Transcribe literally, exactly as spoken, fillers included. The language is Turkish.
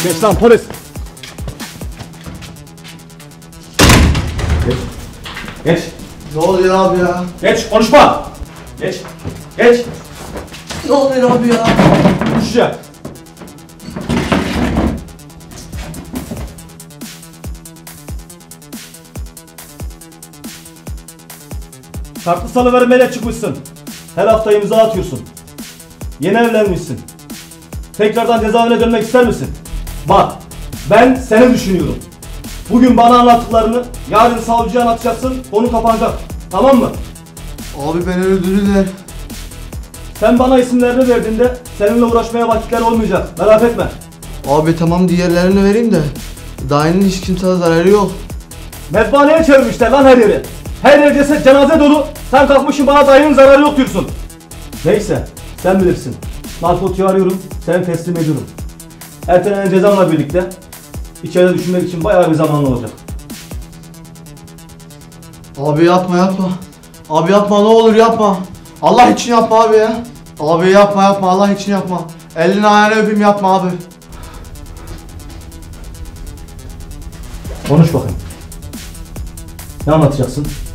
Geç lan polis. Geç. Geç. Ne oluyor abi ya? Geç konuşma. Geç. Geç. Ne oluyor abi ya? Konuşacak. Şartlı salıvermeyle çıkmışsın. Her hafta imza atıyorsun. Yeni evlenmişsin. Tekrardan cezaevine dönmek ister misin? Bak, ben seni düşünüyorum. Bugün bana anlattıklarını yarın savcıya anlatacaksın, konu kapanacak. Tamam mı? Abi beni öldürdüler. Sen bana isimlerini verdiğinde seninle uğraşmaya vakitler olmayacak. Merak etme. Abi tamam diğerlerini vereyim de dayının hiç kimseye zararı yok. Mezbaneye çevirmişler lan her yeri. Her yer ceset, cenaze dolu. Sen kalkmışsın bana dayının zararı yok diyorsun. Neyse, sen bilirsin. Narkotiği arıyorum, seni teslim ediyorum. Ertelenen cezamla birlikte içeride düşünmek için bayağı bir zamanlı olacak. Abi yapma yapma. Abi yapma ne olur yapma. Allah için yapma abi ya. Abi yapma yapma Allah için yapma. Elini ayağını öpeyim yapma abi. Konuş bakayım. Ne anlatacaksın?